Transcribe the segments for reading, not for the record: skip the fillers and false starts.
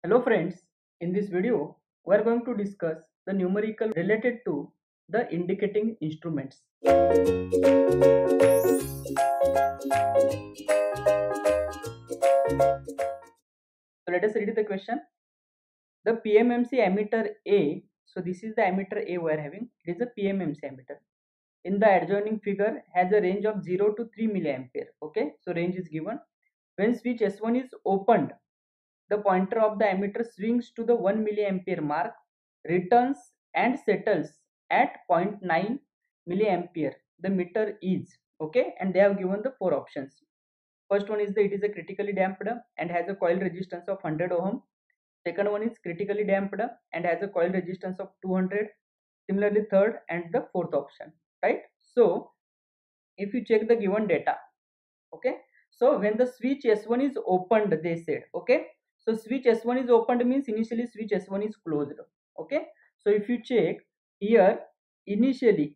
Hello friends, in this video we are going to discuss the numerical related to the indicating instruments. So let us read the question. The PMMC ammeter A, so this is the ammeter A we are having, it is a PMMC ammeter. In the adjoining figure has a range of 0 to 3 milliampere. Okay, so range is given. When switch S1 is opened, the pointer of the ammeter swings to the 1 milliampere mark, returns and settles at 0.9 milliampere. The meter is okay, and they have given the four options. First one is it is a critically damped and has a coil resistance of 100 ohm. Second one is critically damped and has a coil resistance of 200. Similarly, third and the fourth option, right? So if you check the given data, okay, so when the switch S1 is opened, they said, okay, so switch S1 is opened means initially switch S1 is closed. Okay, so if you check here, initially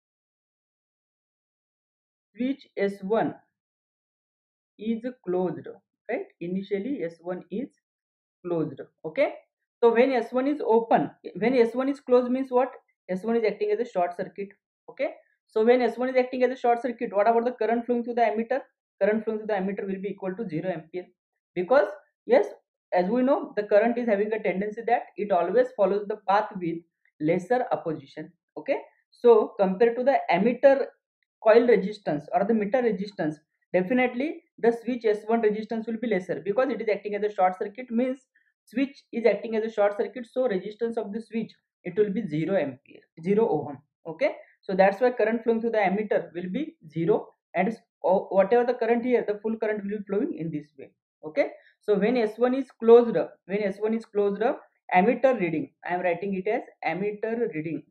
switch S1 is closed, right? Initially S1 is closed. Okay, so when S1 is open, when S1 is closed means what? S1 is acting as a short circuit. Okay, so when S1 is acting as a short circuit, what about the current flowing through the ammeter? Current flowing through the ammeter will be equal to 0 ampere, because yes, as we know, the current is having a tendency that it always follows the path with lesser opposition. Okay, so compared to the ammeter coil resistance or the meter resistance, definitely the switch S1 resistance will be lesser because it is acting as a short circuit, means switch is acting as a short circuit, so resistance of the switch, it will be 0 ampere, 0 ohm. Okay, so that's why current flowing through the ammeter will be 0, and whatever the current here, the full current will be flowing in this way. Okay, so when S1 is closed up, when S1 is closed up, ammeter reading, I am writing it as ammeter reading,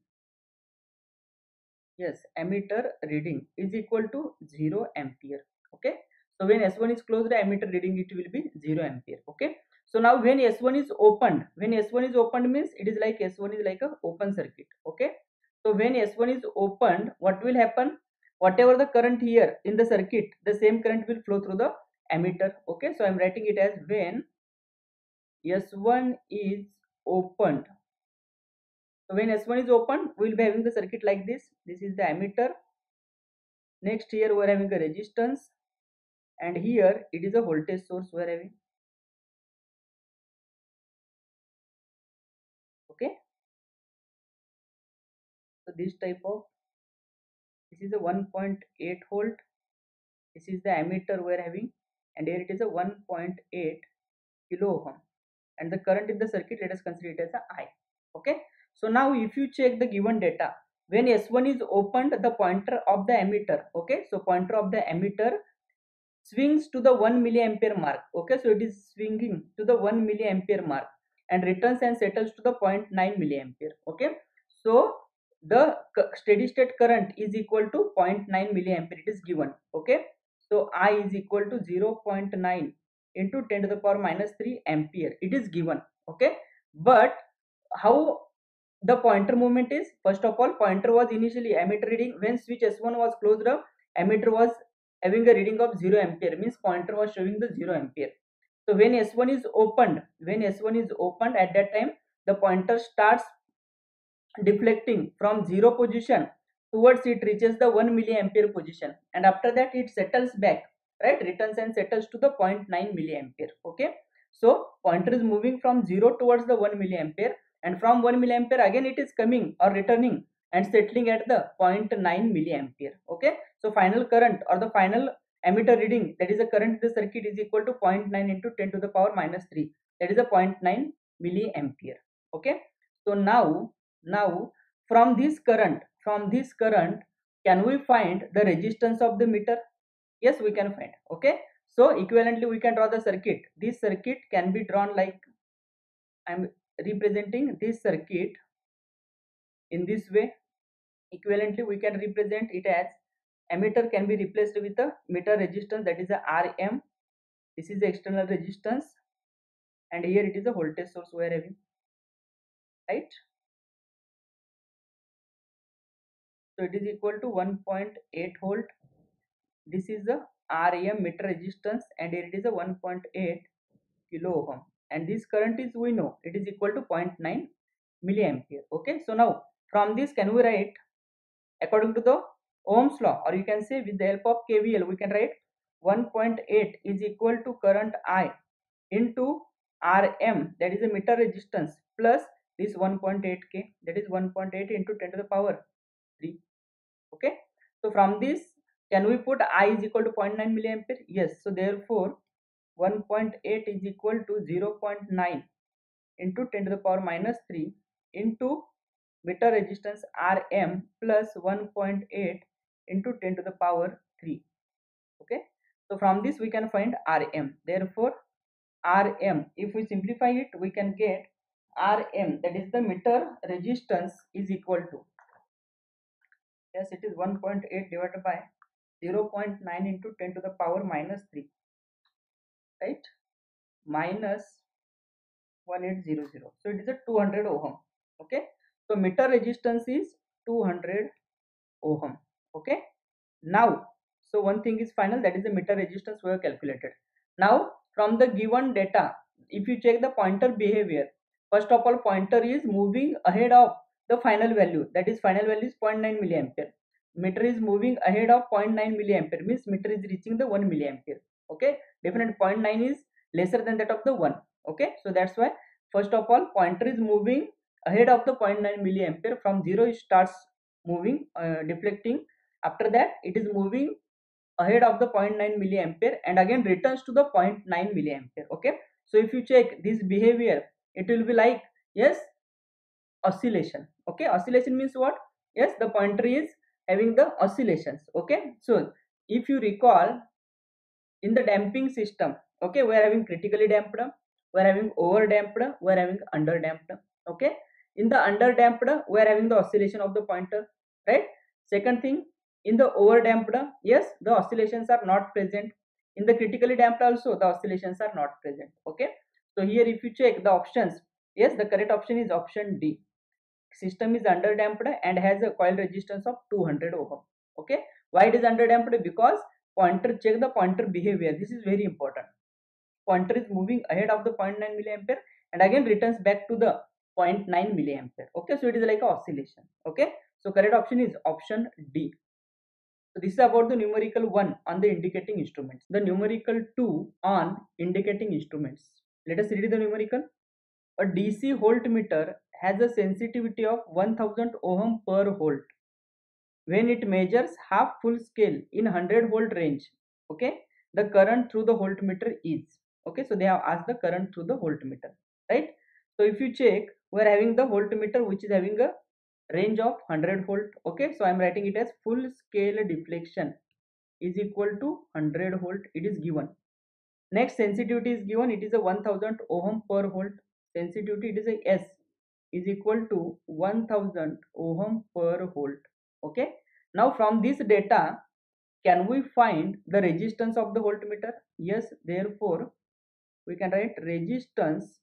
yes, ammeter reading is equal to 0 ampere. Okay, so when S1 is closed, ammeter reading it will be 0 ampere. Okay, so now when S1 is opened, when S1 is opened means it is like S1 is like a open circuit. Okay, so when S1 is opened, what will happen? Whatever the current here in the circuit, the same current will flow through the ammeter. Okay, so I am writing it as when S1 is opened. So when S1 is open, we will be having the circuit like this. This is the ammeter. Next here we are having a resistance, and here it is a voltage source we are having. Okay, so this type of, this is a 1.8 volt. This is the ammeter we are having, and here it is a 1.8 kilo ohm, and the current in the circuit, let us consider it as a I. Okay, so now if you check the given data, when S1 is opened, the pointer of the ammeter, okay, so pointer of the ammeter swings to the 1 milliampere mark. Okay, so it is swinging to the 1 milliampere mark and returns and settles to the 0.9 milliampere. Okay, so the steady state current is equal to 0.9 milliampere, it is given. Okay, so I is equal to 0.9 into 10 to the power minus 3 ampere, it is given. Okay, but how the pointer movement is? First of all, pointer was initially ammeter reading, when switch S1 was closed up, ammeter was having a reading of 0 ampere, means pointer was showing the 0 ampere. So when S1 is opened, when S1 is opened, at that time the pointer starts deflecting from 0 position towards it reaches the 1 milliampere position, and after that it settles back, right, returns and settles to the 0.9 milliampere. Okay, so pointer is moving from 0 towards the 1 milliampere, and from 1 milliampere again it is coming or returning and settling at the 0.9 milliampere. Okay, so final current or the final ammeter reading, that is the current in the circuit, is equal to 0.9 into 10 to the power minus 3, that is a 0.9 milliampere. Okay, so now from this current, can we find the resistance of the meter? Yes, we can find. Okay, so equivalently we can draw the circuit. This circuit can be drawn like, I am representing this circuit in this way. Equivalently we can represent it as, ammeter can be replaced with a meter resistance, that is a Rm. This is the external resistance, and here it is a voltage source we are having, right? So it is equal to 1.8 volt. This is the Rem meter resistance, and here it is a 1.8 kilo ohm. and this current is, we know, it is equal to 0.9 milliampere. Okay, so now from this can we write according to the Ohm's law, or you can say with the help of KVL, we can write 1.8 is equal to current I into Rm, that is a meter resistance, plus this 1.8k, that is 1.8 into 10 to the power 3. Okay, so from this can we put I is equal to 0.9 milliampere? Yes, so therefore 1.8 is equal to 0.9 into 10 to the power minus 3 into meter resistance Rm plus 1.8 into 10 to the power 3. Okay, so from this we can find Rm. Therefore Rm, if we simplify it, we can get Rm, that is the meter resistance, is equal to, yes, it is 1.8 divided by 0.9 into 10 to the power minus 3, right, minus 1800. So it is a 200 ohm. Okay, so meter resistance is 200 ohm. Okay, now, so one thing is final, that is the meter resistance we have calculated. Now from the given data, if you check the pointer behavior, first of all pointer is moving ahead of the final value, that is final value is 0.9 milliampere. Meter is moving ahead of 0.9 milliampere, means meter is reaching the 1 milliampere. Okay, definitely 0.9 is lesser than that of the 1. Okay, so that's why first of all pointer is moving ahead of the 0.9 milliampere. From 0 it starts moving, deflecting. After that it is moving ahead of the 0.9 milliampere and again returns to the 0.9 milliampere. Okay, so if you check this behavior, it will be like, yes, oscillation. Okay, oscillation means what? Yes, the pointer is having the oscillations. Okay, so if you recall, in the damping system, okay, we are having critically damped, we are having over damped, we are having under damped. Okay, in the under damped we are having the oscillation of the pointer, right? Second thing, in the over damped, yes, the oscillations are not present. In the critically damped also the oscillations are not present. Okay, so here if you check the options, yes, the correct option is option D. System is under damped and has a coil resistance of 200 ohm. Okay, why it is under damped? Because pointer, check the pointer behavior, this is very important. Pointer is moving ahead of the 0.9 milliampere and again returns back to the 0.9 milliampere. Okay, so it is like a oscillation. Okay, so correct option is option D. So this is about the numerical 1 on the indicating instruments. The numerical 2 on indicating instruments. Let us read the numerical. A DC voltmeter has a sensitivity of 1000 ohm per volt when it measures half full scale in 100 volt range. Okay, the current through the voltmeter is, okay, so they have asked the current through the voltmeter, right? So if you check, we are having the voltmeter which is having a range of 100 volt. Okay, so I am writing it as full scale deflection is equal to 100 volt, it is given. Next sensitivity is given, it is a 1000 ohm per volt. Sensitivity, it is a S, is equal to 1000 ohm per volt. Okay, now from this data can we find the resistance of the voltmeter? Yes, therefore we can write resistance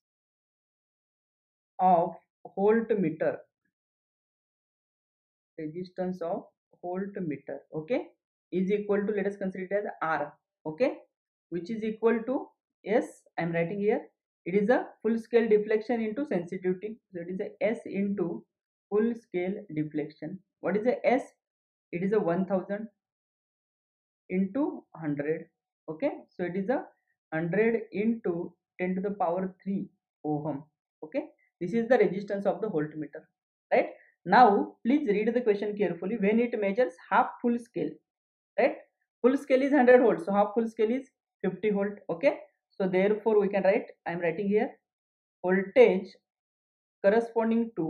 of voltmeter, resistance of voltmeter, okay, is equal to, let us consider it as R. Okay, which is equal to, yes, I am writing here, it is a full scale deflection into sensitivity, so it is a S into full scale deflection. What is a S? It is a 1000 into 100. Okay, so it is a 100 into 10 to the power 3 ohm. Okay, this is the resistance of the voltmeter, right? Now please read the question carefully. When it measures half full scale, right, full scale is 100 volt, so half full scale is 50 volt. Okay, so therefore we can write, I am writing here, voltage corresponding to,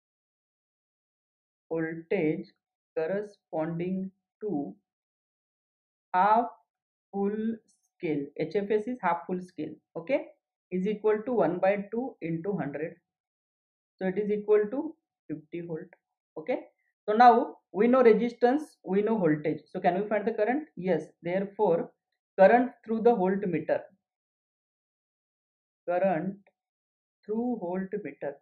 voltage corresponding to half full scale, HFS is half full scale, okay, is equal to 1 by 2 into 100, so it is equal to 50 volt. Okay, so now we know resistance, we know voltage, so can we find the current? Yes, therefore current through the voltmeter, current through voltmeter,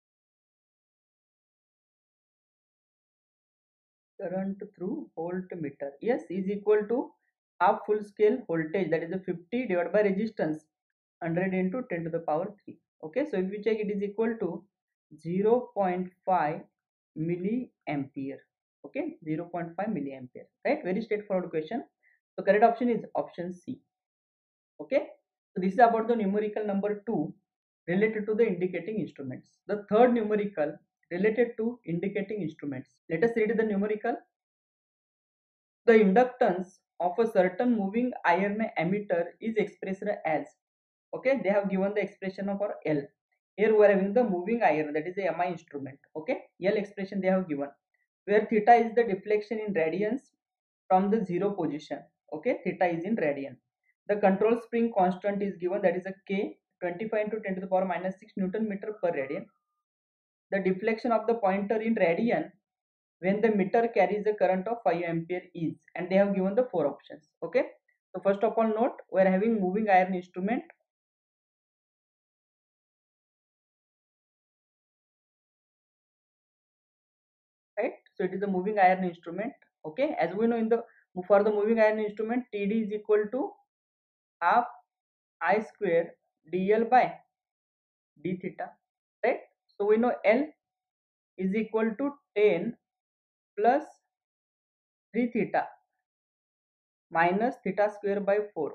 current through voltmeter, yes, is equal to half full scale voltage, that is a 50 divided by resistance 100 into 10 to the power 3. Okay, so if you check, it is equal to 0.5 milliampere. Okay, 0.5 milliampere, right? Very straightforward question. So correct option is option C. Okay, so this is about the numerical number 2 related to the indicating instruments. The third numerical related to indicating instruments. Let us read the numerical. The inductance of a certain moving iron ammeter is expressed as, okay, they have given the expression of our L. Here we are having the moving iron, that is a Mi instrument. Okay, L expression they have given, where theta is the deflection in radians from the zero position. Okay, theta is in radian. The control spring constant is given, that is a K, 25 into 10 to the power minus 6 Newton meter per radian. The deflection of the pointer in radian when the meter carries a current of 5 ampere is, and they have given the 4 options. Okay, so first of all note, we are having moving iron instrument, right? So it is a moving iron instrument. Okay, as we know, in the for the moving iron instrument, Td is equal to half I square dl by d theta, right? So we know L is equal to 10 plus 3 theta minus theta square by 4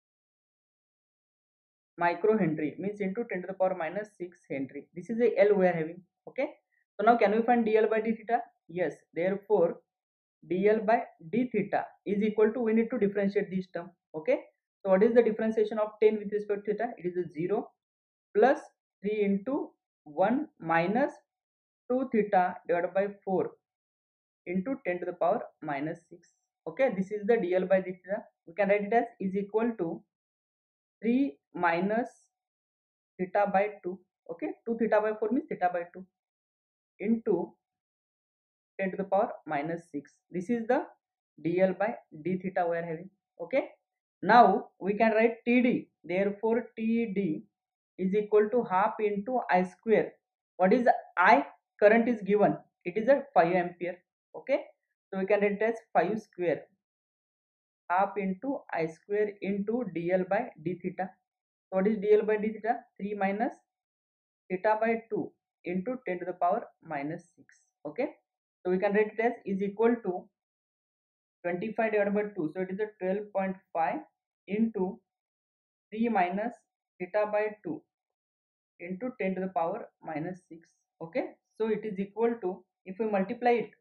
microhenry, means into 10 to the power minus 6 Henry. This is a L we are having. Okay, so now can we find dl by d theta? Yes, therefore dl by d theta is equal to, we need to differentiate this term. Okay, so what is the differentiation of 10 with respect to theta? It is a 0 plus 3 into 1 minus 2 theta divided by 4 into 10 to the power minus 6. Okay, this is the dl by d theta. We can write it as is equal to 3 minus theta by 2. Okay, 2 theta by 4 means theta by 2 into 10 to the power minus 6. This is the dl by d theta we are having. Okay, now we can write td, therefore td is equal to half into I square. What is I? Current is given, it is a 5 ampere. Okay, so we can write it as 5 square half into I square into dl by d theta. So what is dl by d theta? 3 minus theta by 2 into 10 to the power minus 6. Okay, so we can write it as is equal to 25 divided by 2, so it is a 12.5 into 3 minus theta by 2 into 10 to the power minus 6. Okay, so it is equal to, if we multiply it,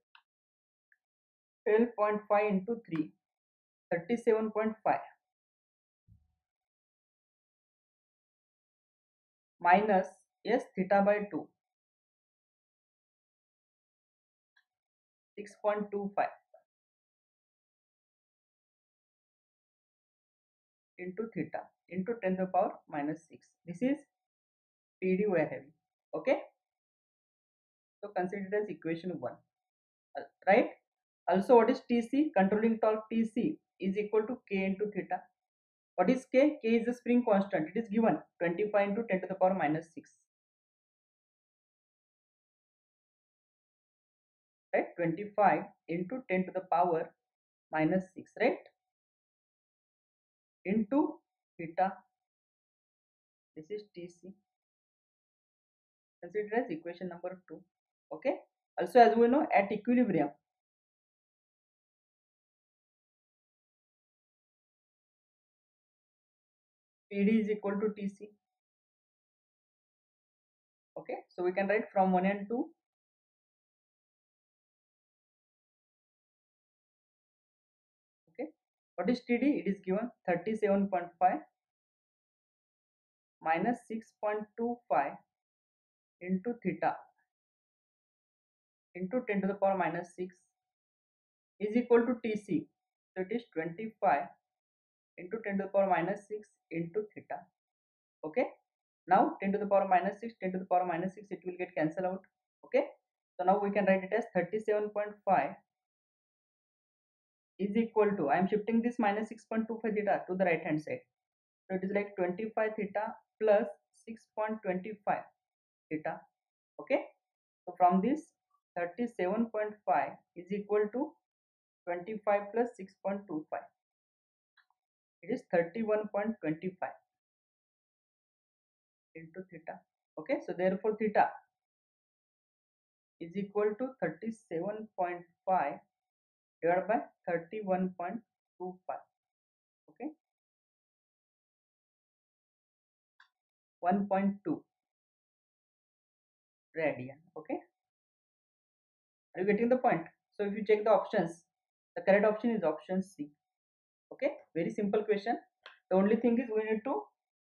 12.5 into 3, 37.5 minus, yes, theta by 2, 6.25 into theta into 10 to the power minus 6. This is PD we are having. Okay, so consider it as equation 1. Right? Also, what is TC? Controlling torque TC is equal to K into theta. What is K? K is the spring constant. It is given 25 into 10 to the power minus 6. Right? 25 into 10 to the power minus 6. Right? Into theta. This is TC. Consider as equation number 2. Okay. Also, as we know, at equilibrium, PD is equal to TC. Okay, so we can write from 1 and 2. Okay, what is TD? It is given 37.5 minus 6.25 into theta into 10 to the power minus 6 is equal to TC. So it is 25 into 10 to the power minus 6 into theta. Okay, now 10 to the power minus 6, 10 to the power minus 6, it will get cancelled out. Okay, so now we can write it as 37.5 is equal to, I am shifting this minus 6.25 theta to the right hand side. So it is like 25 theta plus 6.25 theta. Okay, so from this 37.5 is equal to 25 plus 6.25, it is 31.25. into theta. Okay, so therefore theta is equal to 37.5 divided by 31.25. Okay, 1.2 radian. Okay, are you getting the point? So if you check the options, the correct option is option C. Okay, very simple question. The only thing is we need to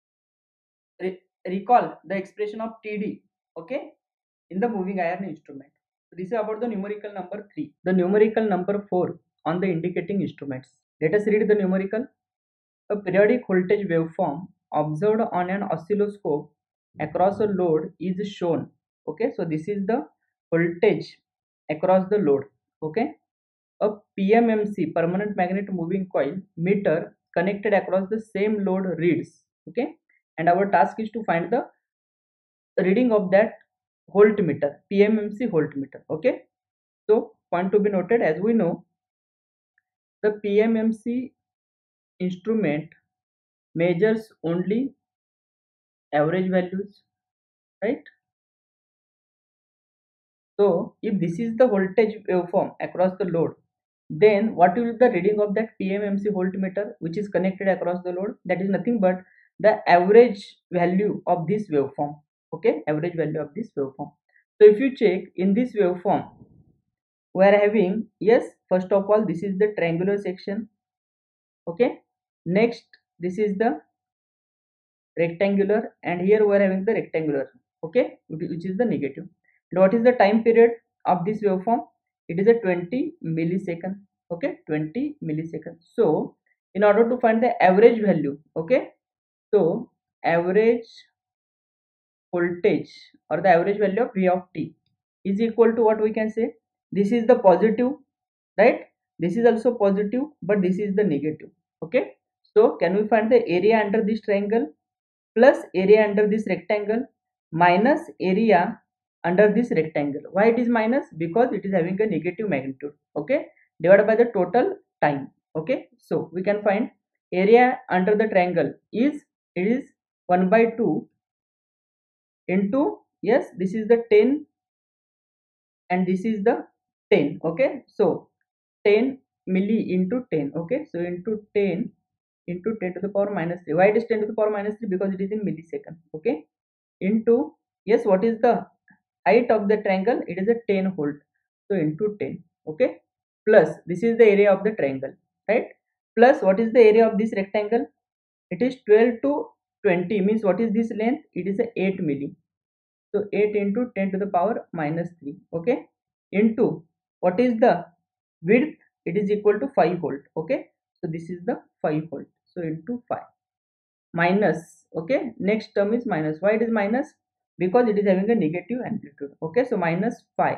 recall the expression of TD. Okay, in the moving iron instrument. So this is about the numerical number 3. The numerical number 4 on the indicating instruments. Let us read the numerical. A periodic voltage waveform observed on an oscilloscope across a load is shown. Okay, so this is the voltage across the load. Okay, a PMMC, permanent magnet moving coil meter connected across the same load reads. Okay, and our task is to find the reading of that voltmeter, PMMC voltmeter. Okay, so point to be noted, as we know, the PMMC instrument measures only average values, right? So if this is the voltage waveform across the load, then what will be the reading of that PMMC voltmeter which is connected across the load? That is nothing but the average value of this waveform. Okay, average value of this waveform. So if you check in this waveform, we are having, yes, first of all, this is the triangular section. Okay, next this is the rectangular, and here we are having the rectangular. Okay, which is the negative. And what is the time period of this waveform? It is a 20 millisecond. Okay, 20 milliseconds. So in order to find the average value, okay, so average voltage or the average value of V of t is equal to what we can say. This is the positive, right? This is also positive, but this is the negative. Okay, so can we find the area under this triangle plus area under this rectangle minus area under this rectangle? Why it is minus? Because it is having a negative magnitude. Okay, divided by the total time. Okay, so we can find area under the triangle is, it is 1 by 2 into, yes, this is the 10 and this is the 10. Okay, so 10 milli into 10. Okay, so into 10 into 10 to the power minus 3. Why it is 10 to the power minus 3? Because it is in millisecond. Okay, into, yes, what is the height of the triangle? It is a 10 volt. So into 10. Okay, plus this is the area of the triangle, right? Plus what is the area of this rectangle? It is 12 to 20, means what is this length? It is a 8 milli. So 8 into 10 to the power minus 3. Okay, into what is the width? It is equal to 5 volt. Okay, so this is the 5 volt. So into 5 minus. Okay, next term is minus. Why it is minus? Because it is having a negative amplitude. Okay, so minus 5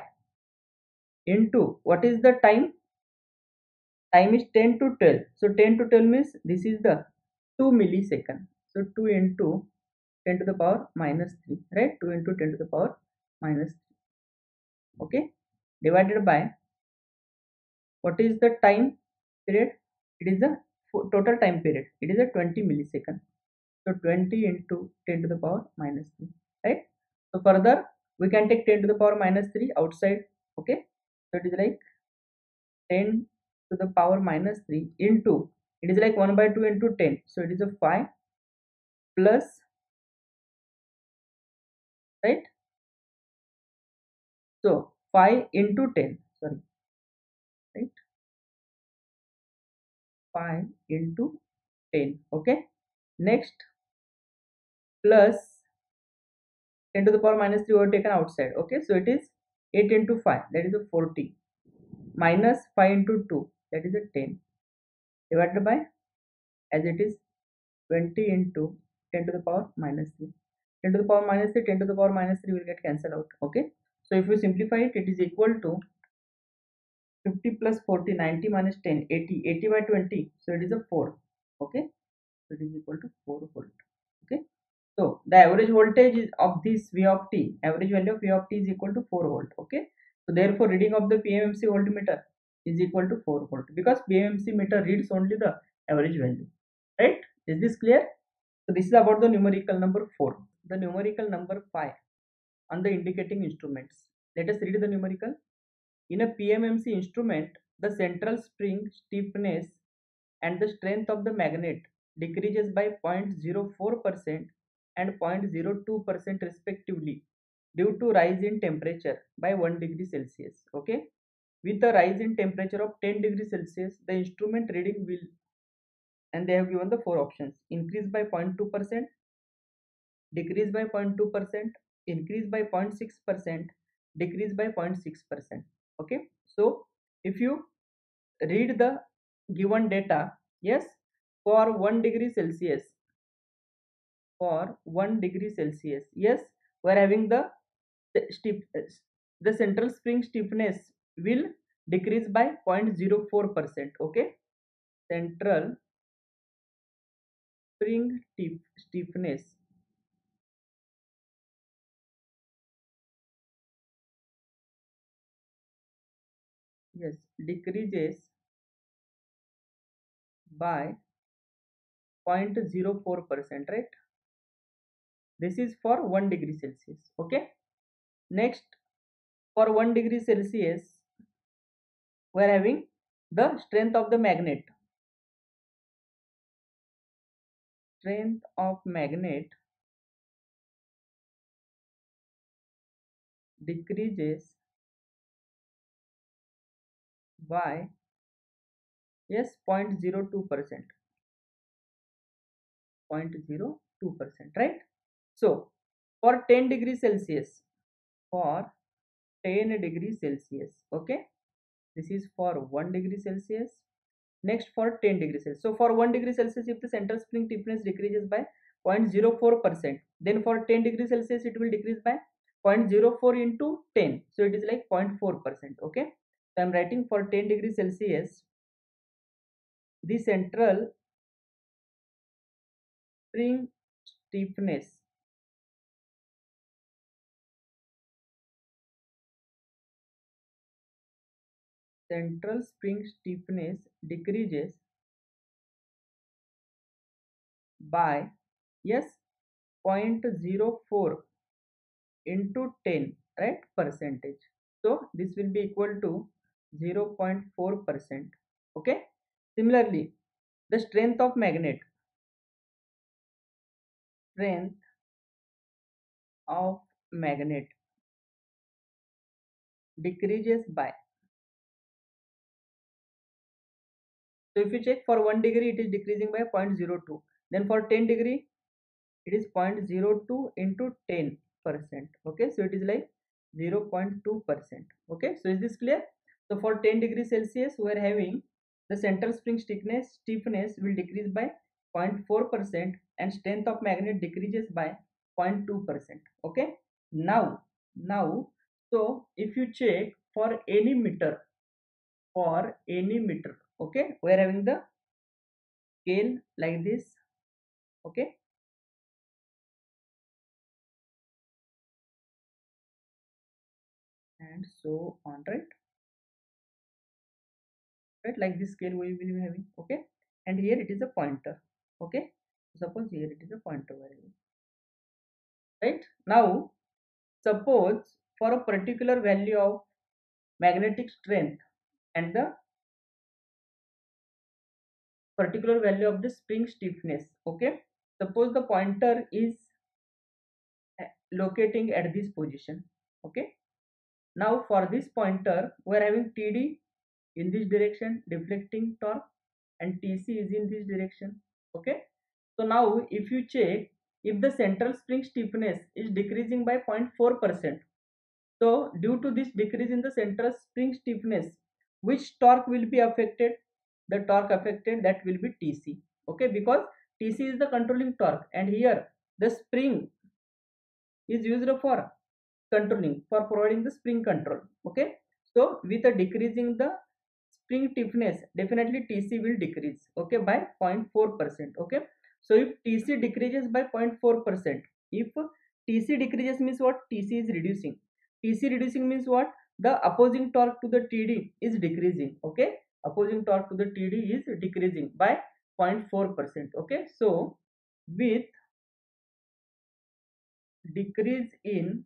into what is the time? Time is 10 to 12. So 10 to 12 means this is the 2 millisecond. So 2 into 10 to the power minus 3, right? 2 into 10 to the power minus 3. Okay, divided by what is the time period? It is the total time period. It is a 20 millisecond. So 20 into 10 to the power minus 3, right? So further we can take 10 to the power minus 3 outside. Okay, so it is like 10 to the power minus 3 into, it is like 1 by 2 into 10. So it is a 5 plus, right? So 5 into 10, sorry, right? 5 into 10. Okay, next plus 10 to the power minus 3 were taken outside. Okay, so it is 8 into 5, that is a 40, minus 5 into 2, that is a 10, divided by, as it is 20 into 10 to the power minus 3. 10 to the power minus 3, 10 to the power minus 3 will get cancelled out. Okay, so if you simplify it, it is equal to 50 plus 40, 90 minus 10, 80, 80 by 20, so it is a 4. Okay, so it is equal to 4 volt. Okay, so the average voltage is of this V of t, average value of V of t is equal to 4 volt. Okay, so therefore reading of the PMMC voltmeter is equal to 4 volt, because PMMC meter reads only the average value, right? Is this clear? So this is about the numerical number 4. the numerical number pi on the indicating instruments. Let us read the numerical. In a PMMC instrument, the central spring stiffness and the strength of the magnet decreases by 0.04% and 0.02% respectively due to rise in temperature by 1 degree Celsius. Okay, with a rise in temperature of 10 degrees Celsius, the instrument reading will, and they have given the four options: increase by 0.2%, decrease by 0.2%, increase by 0.6%, decrease by 0.6%. Okay, so if you read the given data, yes, for 1 degree Celsius, for 1 degree Celsius, yes, we are having the stiff, the central spring stiffness will decrease by 0.04%. Okay, central spring stiffness, yes, decreases by 0.04%, right? This is for 1 degree Celsius. Okay, next, for 1 degree Celsius, we are having the strength of the magnet. Strength of magnet decreases by, yes, 0.02%, 0.02%, right? So for 10 degrees Celsius, for 10 degrees Celsius, okay, this is for 1 degree Celsius. Next, for 10 degrees Celsius, so for 1 degree Celsius, if the central spring stiffness decreases by 0.04%, then for 10 degrees Celsius it will decrease by 0.04 into 10, so it is like 0.4%. Okay, so I'm writing for 10 degrees Celsius, the spring stiffness central spring stiffness decreases by, yes, 0.04 into 10, right, percentage. So this will be equal to 0.4%. Okay, similarly, the strength of magnet decreases by, so if you check, for 1 degree it is decreasing by 0.02, then for 10 degree it is 0.02 into 10%. Okay, so it is like 0.2%. Okay, so is this clear? So for 10 degrees Celsius, we are having the central spring stiffness will decrease by 0.4% and strength of magnet decreases by 0.2%. Okay, now, so if you check, for any meter, okay, we are having the scale like this. Okay, and so on, right, like this scale we will be having. Okay, and here it is a pointer. Okay, suppose here it is a pointer value, right? Now suppose, for a particular value of magnetic strength and the particular value of the spring stiffness, okay, suppose the pointer is locating at this position. Okay, now for this pointer we are having TD in this direction, deflecting torque, and TC is in this direction. Okay, so now if you check, if the central spring stiffness is decreasing by 0.4%, so due to this decrease in the central spring stiffness, which torque will be affected? The torque affected, that will be TC. Okay, because TC is the controlling torque, and here the spring is used for controlling, for providing the spring control. Okay, so with a decreasing the spring stiffness, definitely TC will decrease, okay, by 0.4%. Okay, so if TC decreases by 0.4%, if TC decreases means what? TC is reducing. TC reducing means what? The opposing torque to the TD is decreasing. Okay, opposing torque to the TD is decreasing by 0.4%. Okay, so with decrease in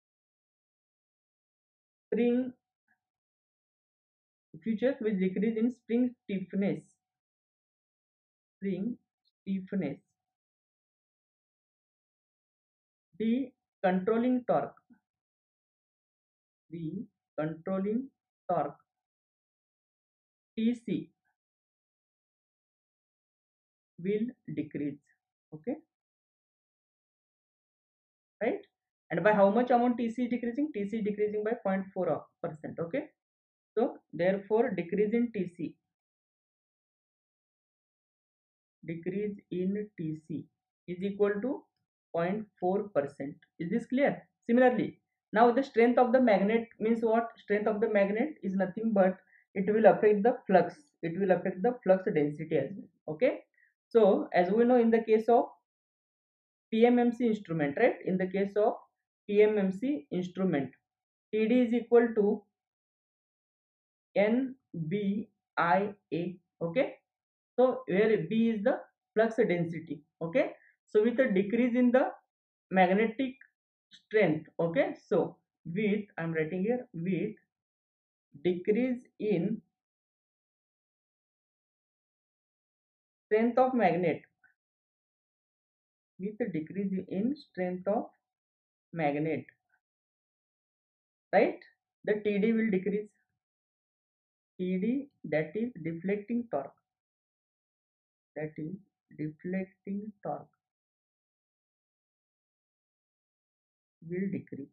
spring, if you check with decrease in spring stiffness, the controlling torque, the controlling torque TC will decrease. Okay, right? And by how much amount TC is decreasing? TC is decreasing by 0.4%. Okay, so therefore decrease in TC is equal to 0.4%. Is this clear? Similarly, now the strength of the magnet means what? Strength of the magnet is nothing but it will affect the flux. It will affect the flux density as well. Okay, so as we know, in the case of PMMC instrument, right? In the case of PMMC instrument, TD is equal to NBIA. Okay, so where B is the flux density. Okay, so with a decrease in the magnetic strength, okay, so with, I'm writing here, with decrease in strength of magnet, with a decrease in strength of magnet, right, the TD will decrease. TD, that is deflecting torque, that is deflecting torque will decrease.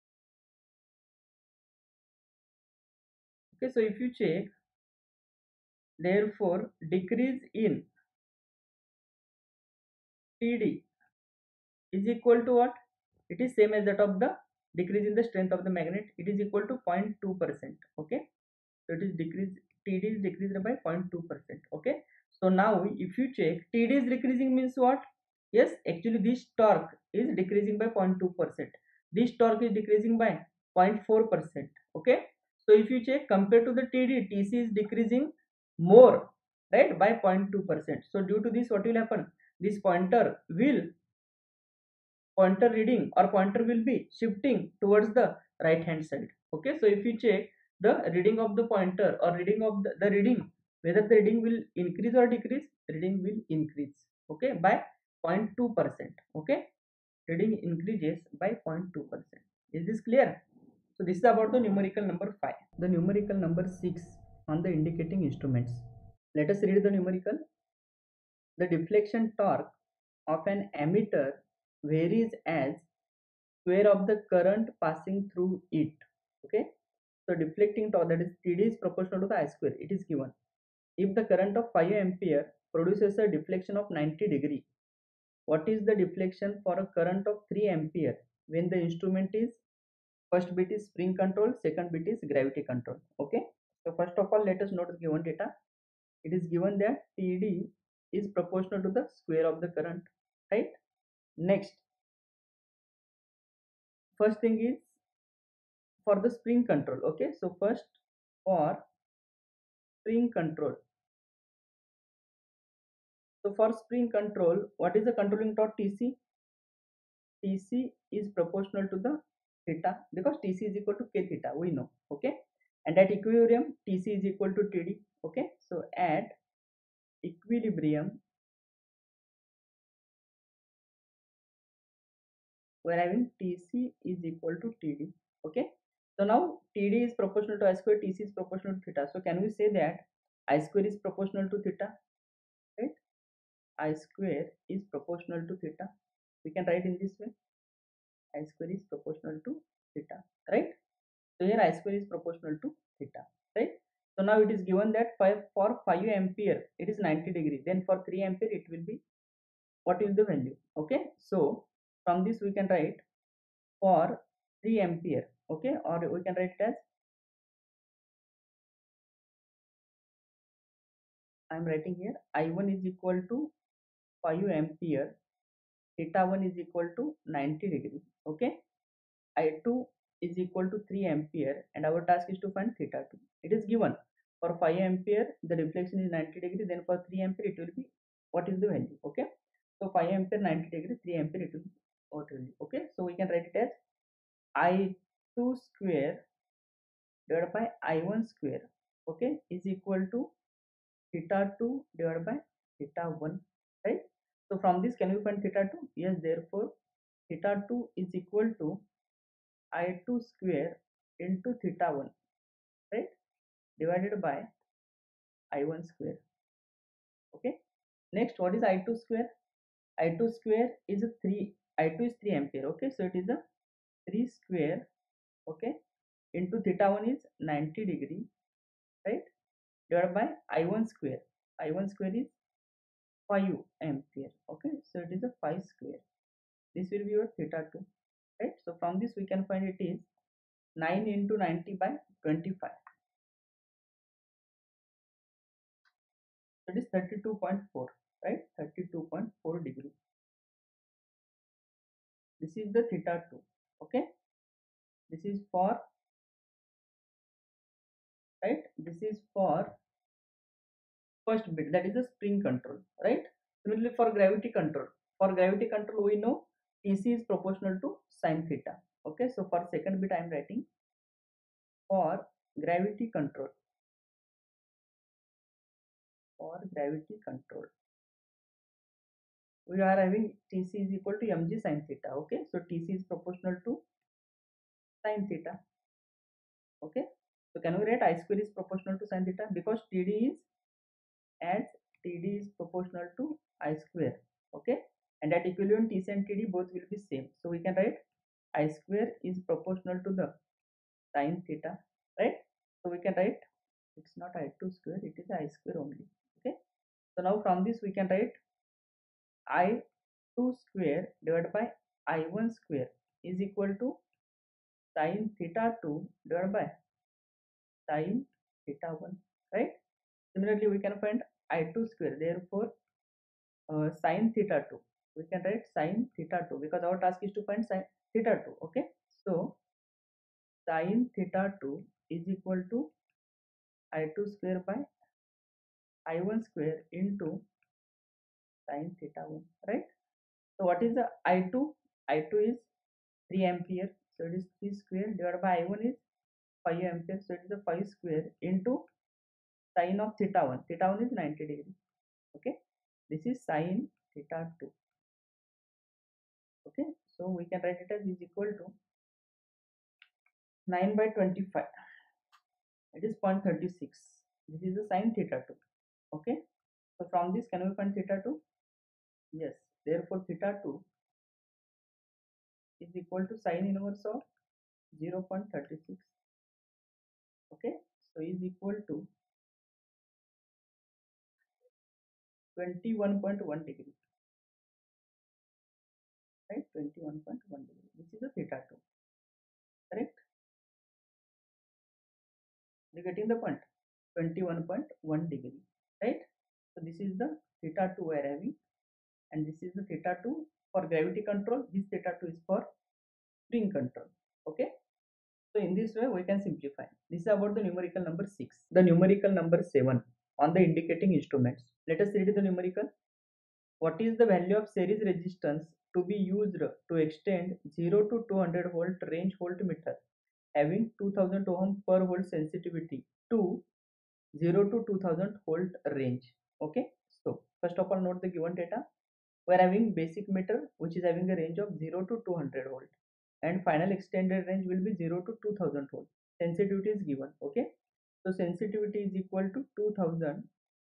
Okay, so if you check, therefore decrease in TD is equal to what? It is same as that of the decrease in the strength of the magnet. It is equal to 0.2%. Okay, so it is decrease, TD is decreased by 0.2%. Okay, so now if you check, TD is decreasing means what? Yes, actually this torque is decreasing by 0.2%. This torque is decreasing by 0.4%. Okay, so if you check, compared to the TD, TC is decreasing more, right, by 0.2%. so due to this, what will happen? This pointer reading or pointer will be shifting towards the right hand side. Okay, so if you check the reading of the pointer or reading of the reading, whether the reading will increase or decrease, reading will increase, okay, by 0.2%. Okay, reading increases by 0.2%. Is this clear? So this is about the numerical number 5. The numerical number 6 on the indicating instruments. Let us read the numerical. The deflection torque of an ammeter varies as square of the current passing through it. Okay, so deflecting torque, that is TD, is proportional to the I square. It is given. If the current of 5 ampere produces a deflection of 90 degree, what is the deflection for a current of 3 ampere when the instrument is, first bit is spring control, second bit is gravity control. Okay, so first of all, let us note the given data. It is given that TD is proportional to the square of the current, right? Next, first thing is for the spring control. Okay, so first, for spring control, so for spring control, what is the controlling torque? TC. TC is proportional to the theta, because TC is equal to K theta, we know. Okay, and at equilibrium TC is equal to TD. Okay, so at equilibrium we are having TC is equal to TD. Okay, so now TD is proportional to I square, TC is proportional to theta. So can we say that I square is proportional to theta, right? I square is proportional to theta. We can write in this way, I square is proportional to theta, right? So here I square is proportional to theta, right? So now it is given that for 5 ampere it is 90 degree, then for 3 ampere it will be, what is the value? Okay, so from this we can write for 3 ampere, okay, or we can write it as, I am writing here, I1 is equal to 5 ampere, theta 1 is equal to 90 degree. Okay, I2 is equal to 3 ampere, and our task is to find theta 2. It is given for 5 ampere the deflection is 90 degree, then for 3 ampere it will be, what is the value? Okay, so 5 ampere 90 degree, 3 ampere it will be what will be, okay, so we can write it as I2 square divided by I1 square, okay, is equal to theta 2 divided by theta 1, right? So from this, can we find theta 2? Yes, therefore theta 2 is equal to I2 square into theta 1, right, divided by I1 square, okay. Next, what is I2 square? I2 square is a 3, I2 is 3 ampere, okay, so it is a 3 square, okay, into theta 1 is 90 degree, right, divided by I1 square. I1 square is 5 ampere, okay, so it is a 5 square. This will be your theta 2, right? So from this we can find it is 9 into 90 by 25. That is 32.4, right? 32.4 degree. This is the theta 2, okay? This is for, right? This is for first bit, that is the spring control, right? Similarly for gravity control. For gravity control we know Tc is proportional to sine theta. Okay, so for second bit I am writing for gravity control. For gravity control, we are having Tc is equal to mg sine theta. Okay, so Tc is proportional to sine theta. Okay, so can we write I square is proportional to sine theta, because Td is proportional to I square. Okay, and at equivalent Tc and Td both will be same, so we can write I square is proportional to the sine theta, right? So we can write, it's not I2 square, it is I square only. Okay, so now from this we can write I2 square divided by I1 square is equal to sine theta 2 divided by sine theta 1, right? Similarly we can find I2 square, therefore sine theta 2, we can write sine theta 2, because our task is to find sine theta 2. Okay, so sine theta 2 is equal to I2 square by I1 square into sine theta 1, right? So what is the I2? I2 is 3 ampere, so it is 3 square divided by I1 is 5 ampere, so it is a 5 square into sine of theta 1. Theta 1 is 90 degree. Okay, this is sine theta 2. Okay, so we can write it as is equal to 9 by 25. It is 0.36. This is the sine theta 2. Okay, so from this, can we find theta 2? Yes, therefore theta 2 is equal to sine inverse of 0.36. Okay, so is equal to 21.1 degree, right? 21.1 degree. This is a theta 2, correct? You getting the point? 21.1 degree, right? So this is the theta 2 we are having, and this is the theta 2 for gravity control. This theta 2 is for spring control. Okay, so in this way we can simplify. This is about the numerical number 6. The numerical number 7 on the indicating instruments. Let us read the numerical. What is the value of series resistance to be used to extend 0 to 200 volt range voltmeter having 2000 ohm per volt sensitivity to 0 to 2000 volt range? Okay, so first of all note the given data. We are having basic meter which is having a range of 0 to 200 volt, and final extended range will be 0 to 2000 volt. Sensitivity is given. Okay, so sensitivity is equal to 2000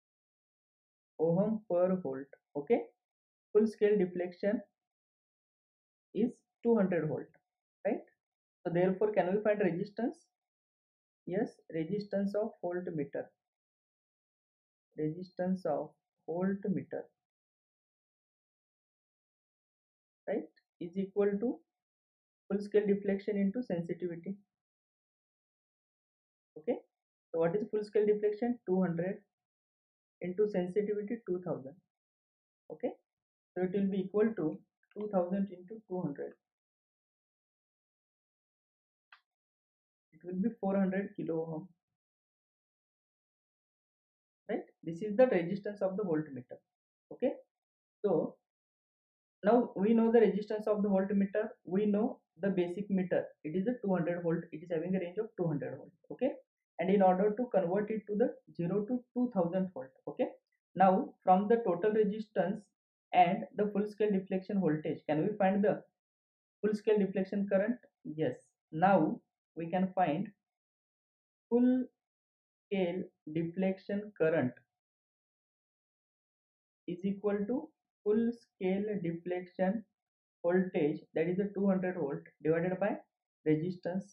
ohm per volt. Okay, full scale deflection is 200 volt, right? So therefore can we find resistance? Yes, resistance of voltmeter, resistance of voltmeter, right, is equal to full scale deflection into sensitivity. Okay, so what is full scale deflection? 200 into sensitivity 2000. Okay, so it will be equal to 2000 into 200, it will be 400 kilo ohm, right? This is the resistance of the voltmeter. Okay, so Now we know the resistance of the voltmeter. We know the basic meter. It is a 200 volt. It is having a range of 200 volt. Okay. And in order to convert it to the 0 to 2000 volt. Okay. Now from the total resistance and the full scale deflection voltage, can we find the full scale deflection current? Yes. Now we can find full scale deflection current is equal to full scale deflection voltage, that is a 200 volt, divided by resistance.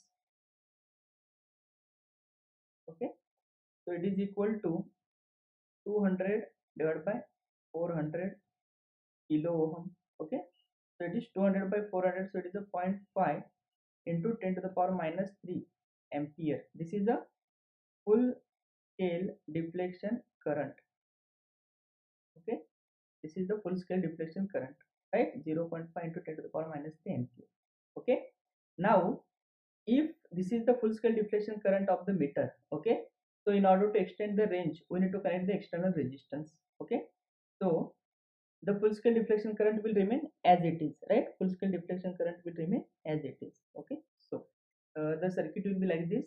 Okay, so it is equal to 200 divided by 400 kilo ohm. Okay, so it is 200 by 400, so it is a 0.5 into 10 to the power minus 3 ampere. This is the full scale deflection current. Okay, this is the full scale deflection current, right? 0.5 into 10 to the power minus 3 ampere. Okay, now if this is the full scale deflection current of the meter, okay, so in order to extend the range we need to connect the external resistance. Okay, so the full scale deflection current will remain as it is, right? Full scale deflection current will remain as it is. Okay, so the circuit will be like this.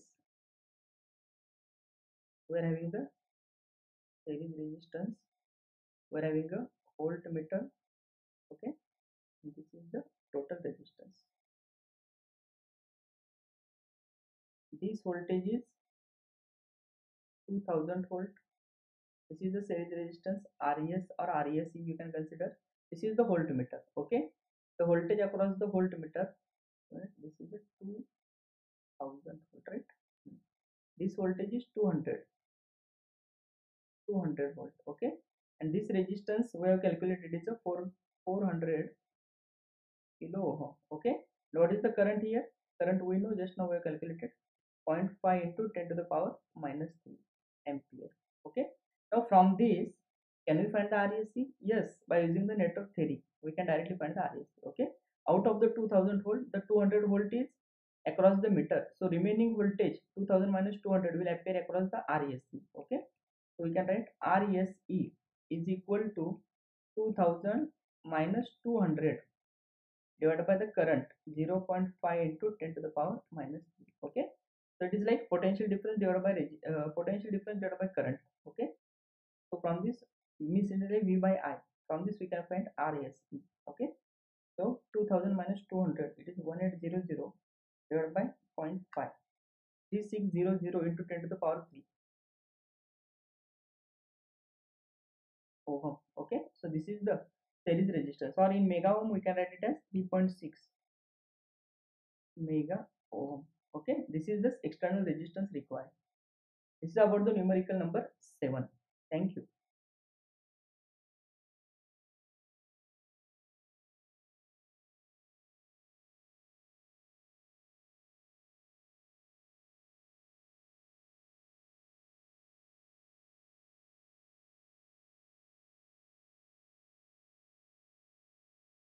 We are having the series resistance, we are having a voltmeter. Okay, this is the total resistance. This voltage is 2000 volt. This is the series resistance, RES or RESE you can consider. This is the voltmeter. Okay, the voltage across the voltmeter, right? This is a 2000 volt, right? This voltage is 200 volt. Okay, and this resistance we have calculated is a 400 kilo ohm. Okay, now what is the current here? Current we know, just now we have calculated 0.5 into 10 to the power minus 3 ampere. Okay, now from this, can we find the RESC? Yes, by using the network theory we can directly find the RESC. Okay, out of the 2000 volt, the 200 volt is across the meter, so remaining voltage 2000 minus 200 will appear across the RESC. Okay, so we can write RESE is equal to 2000 minus 200 divided by the current 0.5 into 10 to the power minus 3. Okay, so it is like potential difference divided by current. Okay, so from this means generally V by I, from this we can find RSE. Okay, so 2000 minus 200, it is 1800 divided by 0.5, 3600 into 10 to the power 3 ohm. Okay, so this is the series resistance, or in mega ohm we can write it as 3.6 mega ohm. Okay, this is the external resistance required. This is about the numerical number 7. Thank you.